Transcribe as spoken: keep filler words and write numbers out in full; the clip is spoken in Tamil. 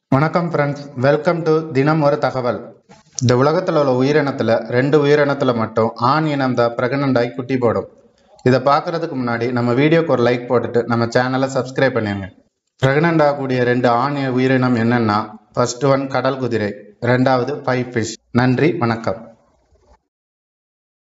வணக்கம் ஃப்ரெண்ட்ஸ், வெல்கம் டு தினம் ஒரு தகவல். இந்த உலகத்தில் உள்ள உயிரினத்தில் ரெண்டு உயிரினத்தில் மட்டும் ஆண் இனம் தான் பிரெக்னென்ட் ஆகி குட்டி போடும். இதை பார்க்கறதுக்கு முன்னாடி நம்ம வீடியோக்கு ஒரு லைக் போட்டுட்டு நம்ம சேனலை சப்ஸ்கிரைப் பண்ணிடுங்க. பிரெக்னென்ட் ஆகக்கூடிய ரெண்டு ஆண் உயிரினம் என்னன்னா, ஃபர்ஸ்ட் ஒன் கடல் குதிரை, ரெண்டாவது பை ஃபிஷ். நன்றி, வணக்கம்.